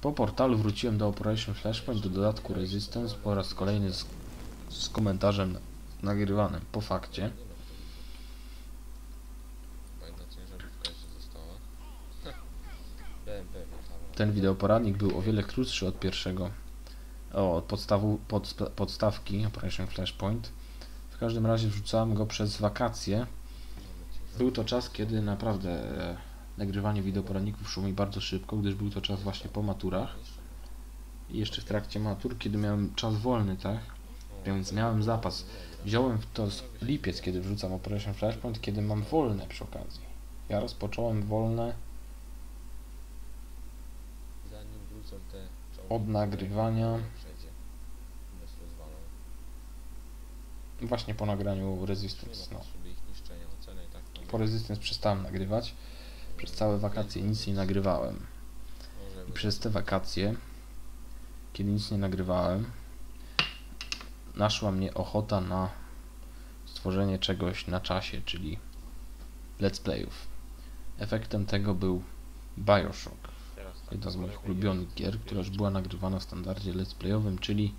Po portalu wróciłem do Operation Flashpoint, do dodatku Resistance po raz kolejny z komentarzem nagrywanym po fakcie. Fajna ciężarówka jeszcze została. BMP. Ten wideoporadnik był o wiele krótszy od pierwszego, od podstawki Operation Flashpoint. W każdym razie wrzucałem go przez wakacje. Był to czas, kiedy naprawdę nagrywanie wideoporadników szło mi bardzo szybko, gdyż był to czas właśnie po maturach. I jeszcze w trakcie matur, kiedy miałem czas wolny, tak? Więc miałem zapas. Wziąłem to z lipiec, kiedy wrzucam Operation Flashpoint, kiedy mam wolne przy okazji. Ja rozpocząłem wolne Zanim wrócą te od nagrywania wszędzie. Bez rozwalą. właśnie po nagraniu Resistance. No. Potrzeby ich niszczenia, oceny i tak. Po Resistance przestałem nagrywać. Przez całe wakacje nic nie nagrywałem. I przez te wakacje, kiedy nic nie nagrywałem, naszła mnie ochota na stworzenie czegoś na czasie, czyli let's playów. Efektem tego był BioShock, jedna z moich ulubionych gier, która już była nagrywana w standardzie let's playowym, czyli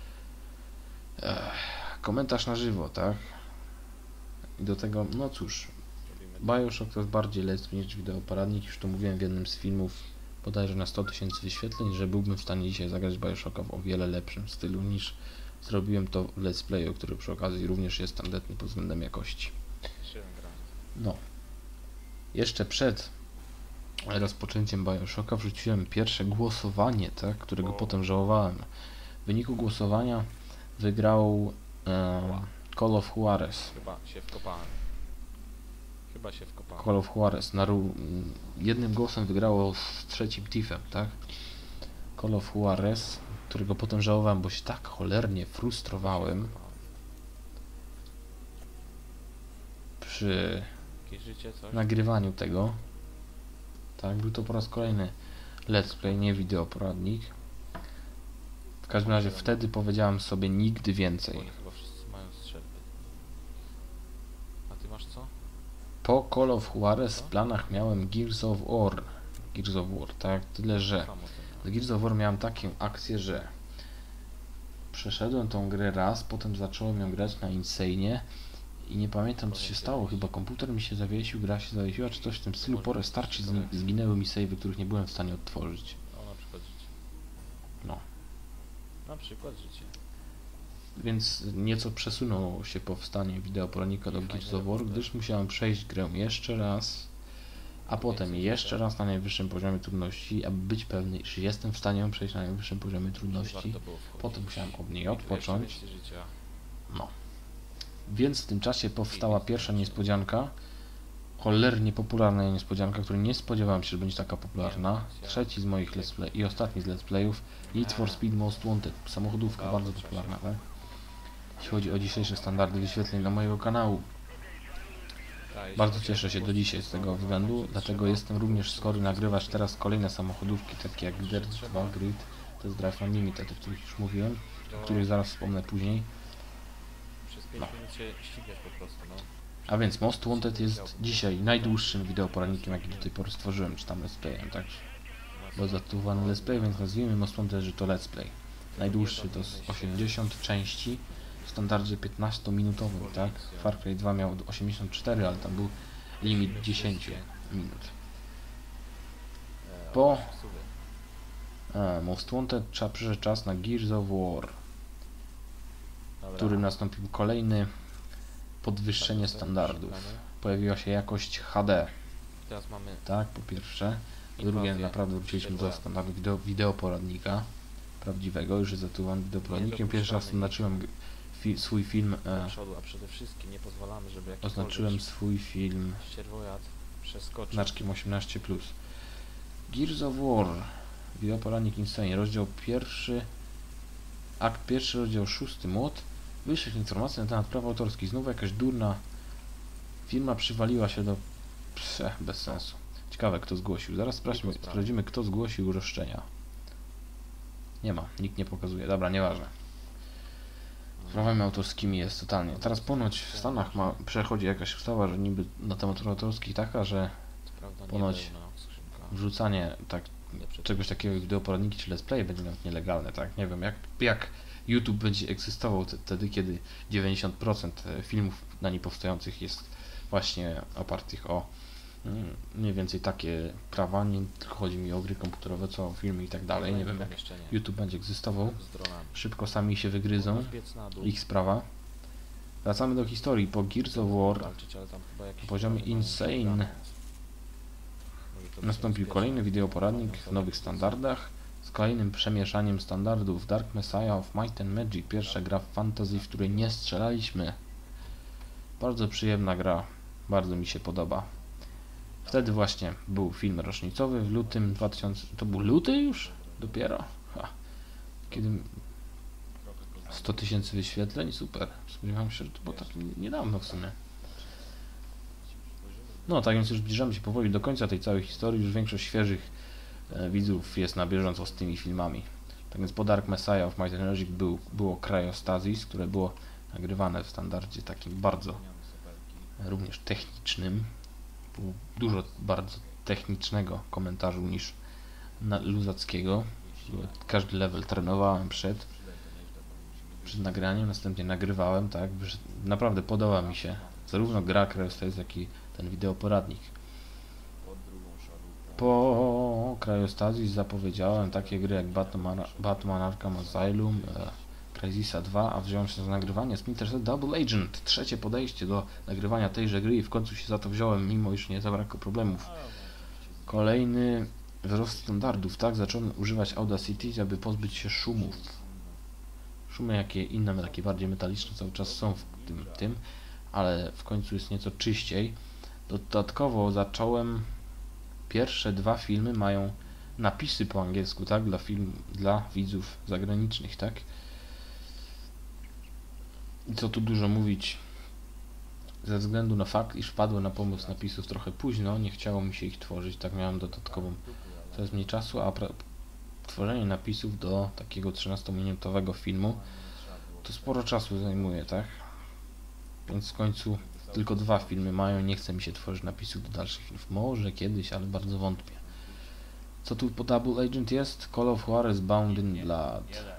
komentarz na żywo, tak? I do tego, no cóż, BioShock to jest bardziej let's play niż wideoporadnik, już to mówiłem w jednym z filmów, bodajże na 100 000 wyświetleń, że byłbym w stanie dzisiaj zagrać BioShocka w o wiele lepszym stylu niż zrobiłem to w let's playu, który przy okazji również jest tandetny pod względem jakości. No. Jeszcze przed rozpoczęciem BioShocka wrzuciłem pierwsze głosowanie, tak, którego potem żałowałem. W wyniku głosowania wygrał Call of Juarez. Chyba się wkopałem. Call of Juarez. Jednym głosem wygrało z trzecim Thiefem, tak? Call of Juarez, którego potem żałowałem, bo się tak cholernie frustrowałem przy nagrywaniu tego. Tak, był to po raz kolejny let's play, nie wideoporadnik. W każdym razie wtedy powiedziałem sobie nigdy więcej. Chyba wszyscy mają strzelby. A ty masz co? Po Call of Juarez w planach miałem Gears of War, tak? Tyle, że z Gears of War miałem taką akcję, że przeszedłem tą grę raz, potem zacząłem ją grać na Insane i nie pamiętam co się stało, chyba komputer mi się zawiesił, gra się zawiesiła, czy coś w tym stylu, po restarcie zginęły mi savey, których nie byłem w stanie odtworzyć. No na przykład życie. No. Na przykład życie. Więc nieco przesunął się powstanie wideoporadnika do Gears of War, gdyż musiałem przejść grę jeszcze raz, a potem jeszcze raz na najwyższym poziomie trudności, aby być pewny, że jestem w stanie ją przejść na najwyższym poziomie trudności. Potem musiałem od niej odpocząć. No. Więc w tym czasie powstała pierwsza niespodzianka, cholernie popularna niespodzianka, której nie spodziewałem się, że będzie taka popularna. Trzeci z moich let's play i ostatni z let's playów, Need for Speed Most Wanted, samochodówka bardzo popularna, tak? Jeśli chodzi o dzisiejsze standardy wyświetleń dla mojego kanału. Bardzo cieszę się do dzisiaj z tego względu, dlatego jestem również skory nagrywać teraz kolejne samochodówki, takie jak Dirt 2 Grid, Test Drive Unlimited, o których już mówiłem, o których zaraz wspomnę później. No. A więc Most Wanted jest dzisiaj najdłuższym wideoporadnikiem, jaki do tej pory stworzyłem, czy tam let's playem, tak? Bo zatytułowany let's play, więc nazwijmy Most Wanted, że to let's play. Najdłuższy to z 80 części, w standardzie 15-minutowym, tak? Far Cry 2 miał 84, ale tam był limit 10 minut. Po Most Wanted przyszedł czas na Gears of War, w którym nastąpił kolejny podwyższenie standardów. Pojawiła się jakość HD. Tak, po pierwsze. Po drugie, naprawdę wróciliśmy do standardu wideoporadnika prawdziwego, już jest zatytułowany wideoporadnikiem. Pierwszy raz oznaczyłem swój film. Oznaczyłem swój film znaczkiem 18+. Gears of War, wideoporadnik Insane, rozdział pierwszy, akt pierwszy, rozdział 6, mod. Wyższych informacji na temat praw autorskich. Znowu jakaś durna firma przywaliła się do... bez sensu. Ciekawe kto zgłosił. Zaraz sprawdzimy kto zgłosił roszczenia. Nie ma, nikt nie pokazuje. Dobra, nieważne. Z prawami autorskimi jest totalnie. Teraz ponoć w Stanach przechodzi jakaś ustawa, że niby na temat praw autorskich taka, że ponoć wrzucanie tak czegoś takiego jak wideoporadniki czy let's play będzie nawet nielegalne, tak? Nie wiem, jak YouTube będzie egzystował wtedy, kiedy 90% filmów na nim powstających jest właśnie opartych o mniej więcej takie prawa, nie tylko chodzi mi o gry komputerowe, co o filmy i tak dalej. Nie wiem, jak YouTube będzie egzystował. Z dronami. Szybko sami się wygryzą, Biec na dół. ich sprawa. Wracamy do historii. Po Gears of War Walczyć, ale tam chyba jakieś na poziomie mają Insane programy. Może to być nastąpił bezpieczne. kolejny wideoporadnik w nowych standardach z kolejnym przemieszaniem standardów. Dark Messiah of Might and Magic, pierwsza gra w fantasy, w której nie strzelaliśmy. Bardzo przyjemna gra, bardzo mi się podoba. Wtedy właśnie był film rocznicowy w lutym 2000... To był luty już? Dopiero? Ha. Kiedy 100 000 wyświetleń? Super. Spodziewałem się, że to było tak niedawno w sumie. No tak więc już zbliżamy się powoli do końca tej całej historii. Już większość świeżych widzów jest na bieżąco z tymi filmami. Tak więc po Dark Messiah of Might and Magic było Cryostasis, które było nagrywane w standardzie takim bardzo również technicznym. Było dużo bardzo technicznego komentarzu niż luzackiego. Każdy level trenowałem przed nagraniem, następnie nagrywałem, tak. Naprawdę podoba mi się zarówno gra Cryostasis, jak i ten wideoporadnik. Po Cryostasis zapowiedziałem takie gry jak Batman Arkham Asylum, Crysisa 2, a wziąłem się za nagrywanie Splinter Cell Double Agent. Trzecie podejście do nagrywania tejże gry i w końcu się za to wziąłem, mimo iż nie zabrakło problemów. Kolejny wzrost standardów, tak? Zacząłem używać Audacity, aby pozbyć się szumów. Szumy jakie inne, takie bardziej metaliczne cały czas są w tym, ale w końcu jest nieco czyściej. Dodatkowo zacząłem, pierwsze 2 filmy mają napisy po angielsku, tak? Dla widzów zagranicznych, tak? I co tu dużo mówić, ze względu na fakt, iż wpadłem na pomysł napisów trochę późno, nie chciało mi się ich tworzyć, tak miałem dodatkową coraz mniej czasu, a tworzenie napisów do takiego 13-minutowego filmu to sporo czasu zajmuje, tak? Więc w końcu tylko 2 filmy mają, nie chce mi się tworzyć napisów do dalszych filmów. Może kiedyś, ale bardzo wątpię. Co tu po Double Agent jest? Call of Juarez Bound in Blood.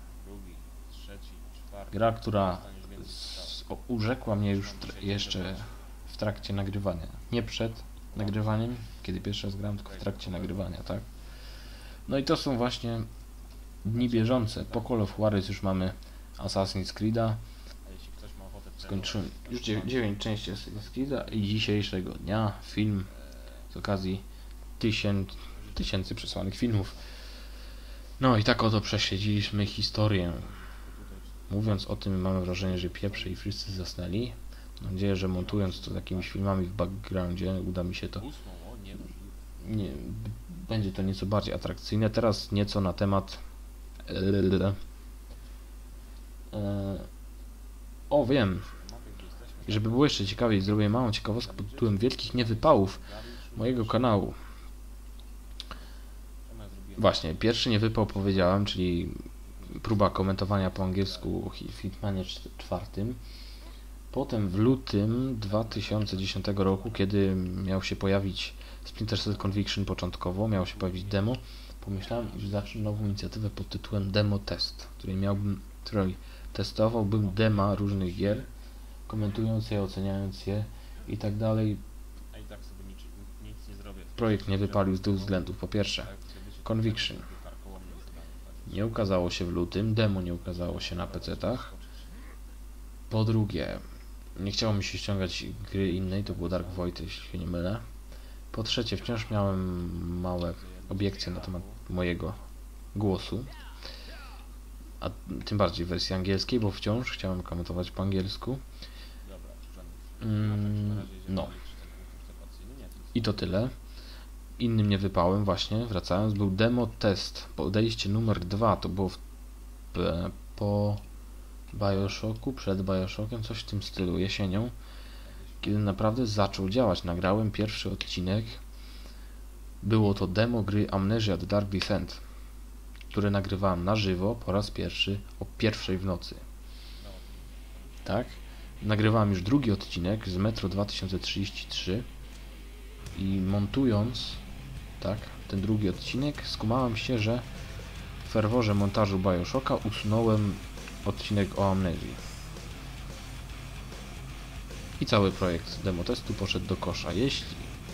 Gra, która urzekła mnie już jeszcze w trakcie nagrywania. Nie przed nagrywaniem, kiedy pierwszy raz grałem, tylko w trakcie nagrywania, tak? No i to są właśnie dni bieżące. Po Call of Juarez już mamy Assassin's Creed'a. Skończyłem już 9 części Assassin's Creed'a i dzisiejszego dnia film z okazji tysięcy przesłanych filmów. No i tak oto prześledziliśmy historię. Mówiąc o tym, mamy wrażenie, że pieprze i wszyscy zasnęli. Mam nadzieję, że montując to takimiś filmami w backgroundzie uda mi się to. Będzie to nieco bardziej atrakcyjne. Teraz nieco na temat. Wiem. I żeby było jeszcze ciekawiej, zrobię małą ciekawostkę pod tytułem Wielkich Niewypałów mojego kanału. Właśnie, pierwszy niewypał powiedziałem, czyli próba komentowania po angielsku w Hitmanie 4. Potem w lutym 2010 roku, kiedy miał się pojawić Splinter Cell Conviction początkowo, miało się pojawić demo, pomyślałem, iż zacznę nową inicjatywę pod tytułem Demo Test, której testowałbym dema różnych gier, komentując je, oceniając je i tak dalej. Projekt nie wypalił z 2 względów. Po pierwsze, Conviction nie ukazało się w lutym, demo nie ukazało się na PC-tach. Po drugie, nie chciało mi się ściągać gry innej, to było Dark Void, jeśli się nie mylę. Po trzecie, wciąż miałem małe obiekcje na temat mojego głosu, a tym bardziej w wersji angielskiej, bo wciąż chciałem komentować po angielsku. No. I to tyle. Innym niewypałem właśnie, wracając, był demo test. Podejście numer 2 to było po Bioshocku, przed Bioshockiem, coś w tym stylu, jesienią, kiedy naprawdę zaczął działać. Nagrałem pierwszy odcinek. Było to demo gry Amnesia The Dark Descent, które nagrywałem na żywo po raz pierwszy o 1:00 w nocy. Tak? Nagrywałem już drugi odcinek z Metro 2033 i montując tak, ten drugi odcinek, skumałem się, że w ferworze montażu Bioshocka usunąłem odcinek o Amnezji. I cały projekt demotestu poszedł do kosza. Jeśli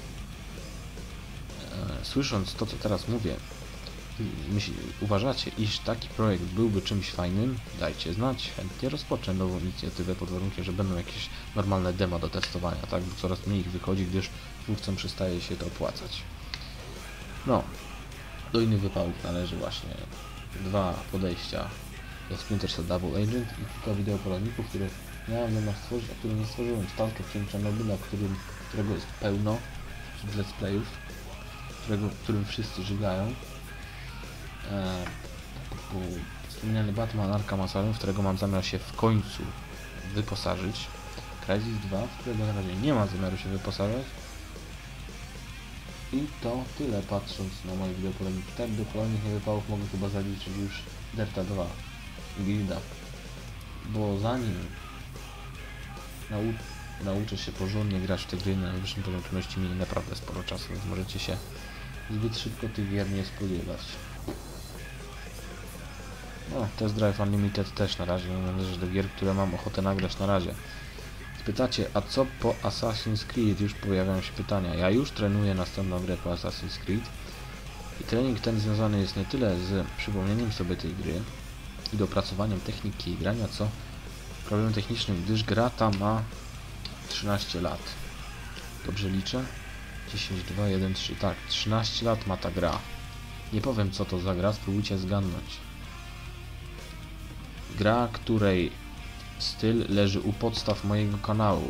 słysząc to, co teraz mówię, uważacie, iż taki projekt byłby czymś fajnym, dajcie znać. Chętnie rozpocznę nową inicjatywę pod warunkiem, że będą jakieś normalne demo do testowania, tak? Bo coraz mniej ich wychodzi, gdyż twórcom przestaje się to opłacać. No, do innych wypałów należy właśnie 2 podejścia do Splinter Cell Double Agent i kilka wideoporadników, które miałem zamiar stworzyć, a które nie stworzyłem. Stalker Cień Czarnobyla, którego jest pełno wśród let's playów, którym wszyscy żygają. Wspomniany Batman Arkham Asylum, w którego mam zamiar się w końcu wyposażyć. Crysis 2, w którego na razie nie ma zamiaru się wyposażać. I to tyle, patrząc na moje wideoporadniki. Tak, do kolejnych niewypałów mogę chyba zaliczyć już Derta 2 i Guilda. Bo zanim nauczę się porządnie grać w te gry na najwyższym poziomie trudności, mieli naprawdę sporo czasu, więc możecie się zbyt szybko tych gier nie spodziewać. No, Test Drive Unlimited też na razie nie należy do gier, które mam ochotę nagrać na razie. Spytacie, a co po Assassin's Creed? Już pojawiają się pytania. Ja już trenuję następną grę po Assassin's Creed i trening ten związany jest nie tyle z przypomnieniem sobie tej gry i dopracowaniem techniki jej grania, co problemem technicznym, gdyż gra ta ma 13 lat. Dobrze liczę? 10, 2, 1, 3. Tak, 13 lat ma ta gra. Nie powiem, co to za gra, spróbujcie zgadnąć. Gra, której styl leży u podstaw mojego kanału.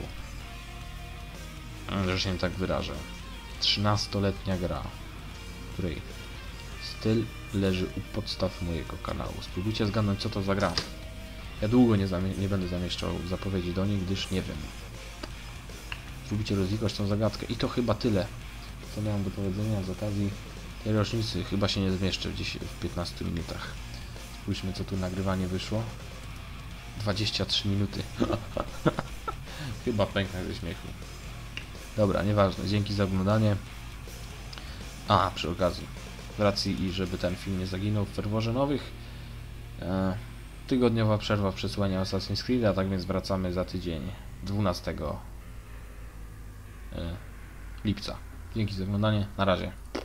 Że się tak wyrażę. 13-letnia gra, której styl leży u podstaw mojego kanału. Spróbujcie zgadnąć, co to za gra. Ja długo nie będę zamieszczał zapowiedzi do niej, gdyż nie wiem. Spróbujcie rozwikłać tą zagadkę. I to chyba tyle, co miałem do powiedzenia z okazji tej rocznicy. Chyba się nie zmieszczę w 15 minutach. Spójrzmy, co tu nagrywanie wyszło. 23 minuty. Chyba pęknę ze śmiechu. Dobra, nieważne. Dzięki za oglądanie. A, przy okazji, z racji i żeby ten film nie zaginął w ferworze nowych, tygodniowa przerwa w przesyłaniu Assassin's Creed, a tak więc wracamy za tydzień 12 lipca. Dzięki za oglądanie. Na razie.